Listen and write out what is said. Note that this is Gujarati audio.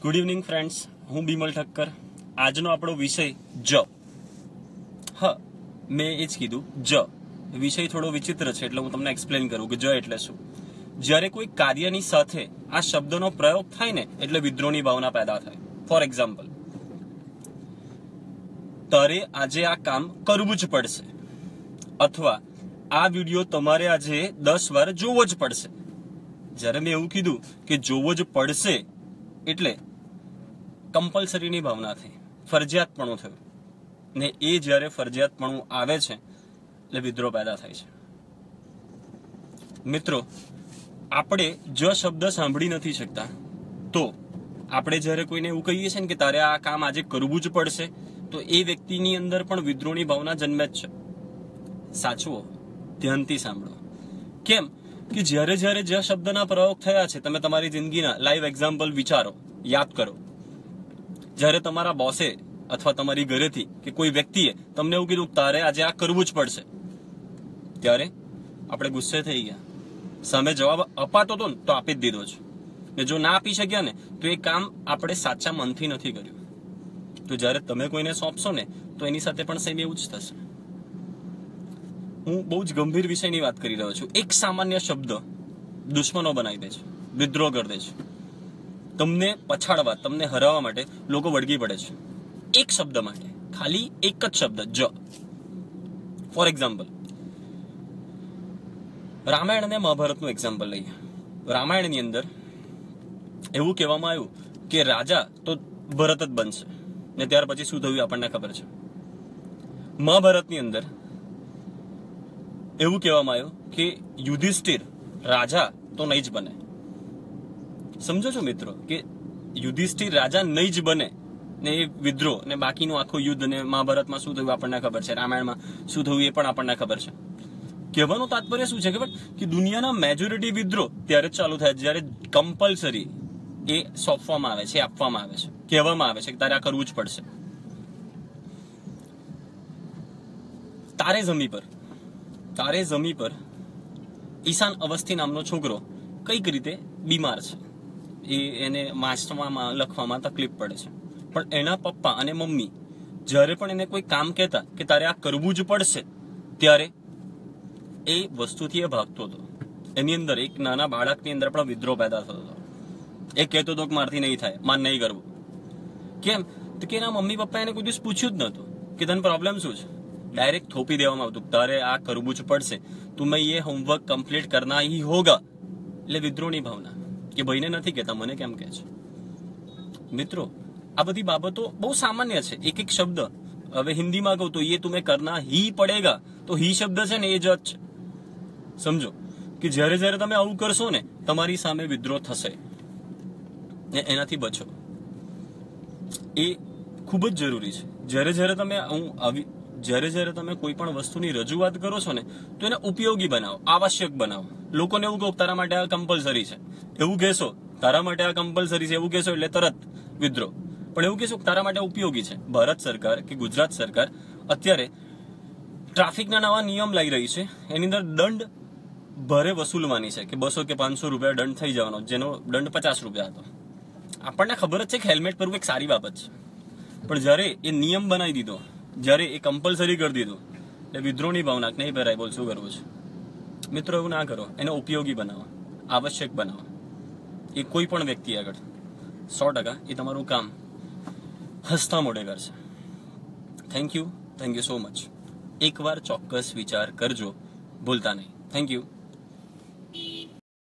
ગુડ ઇવનિંગ ફ્રેન્ડ્સ, હું બિમલ ઠક્કર. આજનો આપણો વિષય જ. હા, મેં એ જ કીધું જ. વિષય થોડો વિચિત્ર છે એટલે હું તમને એક્સપ્લેન કરું કે જ એટલે શું. જ્યારે કોઈ કાર્યની સાથે આ શબ્દનો પ્રયોગ થાય ને એટલે વિદ્રોહની ભાવના પેદા થાય. ફોર એક્ઝામ્પલ, તારે આજે આ કામ કરવું જ પડશે, અથવા આ વિડીયો તમારે આજે 10 વાર જોવો જ પડશે. જ્યારે મેં એવું કીધું કે જોવો જ પડશે એટલે કમ્પલસરીની ભાવના થઈ, ફરજિયાતપણું થયું, ને એ જ્યારે ફરજિયાતપણું આવે છે એટલે વિદ્રોહ પેદા થાય છે. મિત્રો, આપણે જ શબ્દ સાંભળી નથી શકતા, તો આપણે જ્યારે કોઈને એવું કહીએ છીએ ને કે તારે આ કામ આજે કરવું જ પડશે, તો એ વ્યક્તિની અંદર પણ વિદ્રોહની ભાવના જન્મે જ છે. સાચવો, ધ્યાનથી સાંભળો. કેમ કે જ્યારે જ્યારે જે શબ્દના પ્રયોગ થયા છે, તમે તમારી જિંદગીના લાઈવ એક્ઝામ્પલ વિચારો, યાદ કરો. જ્યારે તમારા બોસે અથવા તમારી ઘરેથી કે કોઈ વ્યક્તિએ તમને એવું કીધું તારે આજે આ કરવું જ પડશે, ત્યારે આપણે ગુસ્સે થઈ ગયા. સામે જવાબ અપાતો હતો ને તો આપી જ દીધો છે, ને જો ના આપી શક્યા ને તો એ કામ આપણે સાચા મનથી નથી કર્યું. તો જ્યારે તમે કોઈને સોંપશો ને તો એની સાથે પણ સેમ એવું જ થશે. હું બહુ જ ગંભીર વિષયની વાત કરી રહ્યો છું. એક સામાન્ય શબ્દ દુશ્મનો બનાવી દે છે, વિદ્રોહ કરી દે છે. તમને પછાડવા, તમને હરાવવા માટે લોકો વળગી પડે છે. એક શબ્દ માટે, ખાલી એક જ શબ્દ જ. ફોર એક્ઝામ્પલ, રામાયણ અને મહાભારતનું એક્ઝામ્પલ લઈએ. રામાયણની અંદર એવું કહેવામાં આવ્યું કે રાજા તો ભરત જ બનશે, ને ત્યાર પછી શું થયું આપણને ખબર છે. મહાભારતની અંદર એવું કહેવામાં આવ્યું કે યુધિષ્ઠિર રાજા તો નહીં જ બને. સમજો છો મિત્રો કે યુધિષ્ઠિર રાજા નહીં જ બને, ને એ વિદ્રોહ ને બાકીનું આખું યુદ્ધ, ને મહાભારતમાં શું થયું આપણને ખબર છે, રામાયણમાં શું થયું એ પણ આપણને ખબર છે. કહેવાનું તાત્પર્ય શું છે ખબર, કે દુનિયાના મેજોરિટી વિદ્રોહ ત્યારે જ ચાલુ થાય જ્યારે કમ્પલસરી એ સોંપવામાં આવે છે, આપવામાં આવે છે, કહેવામાં આવે છે કે તારે આ કરવું જ પડશે. તારે જમી પર ઈશાન અવસ્થી નામનો છોકરો કઈક રીતે બીમાર છે. એને વાંચવામાં લખવામાં તકલીફ પડે છે, પણ એના પપ્પા અને મમ્મી જ્યારે પણ એને કોઈ કામ કહેતા કે તારે આ કરવું જ પડશે, ત્યારે એ વસ્તુથી એ ભાગતો હતો. એની અંદર એક નાના બાળકની અંદર પણ વિદ્રોહ પેદા થતો હતો. એ કહેતો હતો કે મારથી નહીં થાય, માર નહીં કરવું. કેમ તો કે એના મમ્મી પપ્પા એને કોઈ દિવસ પૂછ્યું જ નહોતું કે તને પ્રોબ્લેમ શું છે. ડાયરેક્ટ થોપી દેવામાં આવતું, તારે આ કરવું જ પડશે, તુમે ये होमवर्क कंप्लीट करना ही होगा. એટલે વિદ્રોહની ભાવના કે ભાઈને નથી કહેતા, મને કેમ કહે છે. મિત્રો, આ બધી બાબતો બહુ સામાન્ય છે. એક એક શબ્દ, હવે હિન્દીમાં કહું તો ये तुम्हें करना ही पड़ेगा, તો ही શબ્દ છે ને એ જ છે. સમજો કે જ્યારે જ્યારે તમે આવું કરશો ને તમારી સામે વિદ્રોહ થશે, ને એનાથી બચો. એ ખૂબ જ જરૂરી છે. જ્યારે જ્યારે તમે કોઈ પણ વસ્તુની રજૂઆત કરો છો ને તો એને ઉપયોગી બનાવો, આવશ્યક બનાવો. લોકોને એવું કહો તારા માટે આ કમ્પલસરી છે, એવું કહેશો તારા માટે આ કમ્પલસરી છે એવું કહેશો એટલે તરત વિદ્રોહ. પણ એવું કહેશો તારા માટે ઉપયોગી છે. ભારત સરકાર કે ગુજરાત સરકાર અત્યારે ટ્રાફિકના નવા નિયમ લાવી રહી છે. એની અંદર દંડ ભારે વસૂલવાની છે કે 200 કે 500 રૂપિયા દંડ થઈ જવાનો, જેનો દંડ 50 રૂપિયા હતો. આપણને ખબર જ છે કે હેલ્મેટ પહેરવું એક સારી બાબત છે, પણ જ્યારે એ નિયમ બનાવી દીધો, જ્યારે એ કમ્પલસરી કરી દીધું, એટલે વિદ્રોહની ભાવના નહીં પહેરાય, બોલ શું કરવું છે. મિત્રો, એવું ના કરો. એને ઉપયોગી બનાવો, આવશ્યક બનાવો. એ કોઈ પણ વ્યક્તિ આગળ 100% એ તમારું કામ હસતા મોઢે કરશે. Thank you so much. એકવાર ચોક્કસ વિચાર કરજો, ભૂલતા નહીં. Thank you.